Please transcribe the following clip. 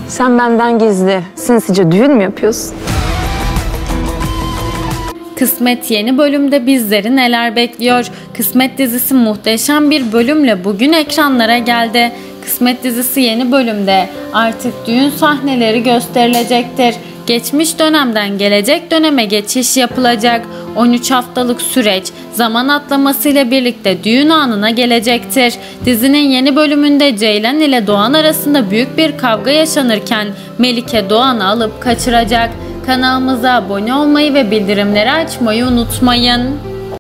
Sen benden gizli, sinsice düğün mü yapıyorsun? Kısmet yeni bölümde bizleri neler bekliyor? Kısmet dizisi muhteşem bir bölümle bugün ekranlara geldi. Kısmet dizisi yeni bölümde artık düğün sahneleri gösterilecektir. Geçmiş dönemden gelecek döneme geçiş yapılacak. 13 haftalık süreç zaman atlamasıyla birlikte düğün anına gelecektir. Dizinin yeni bölümünde Ceylan ile Doğan arasında büyük bir kavga yaşanırken Melike Doğan'ı alıp kaçıracak. Kanalımıza abone olmayı ve bildirimleri açmayı unutmayın.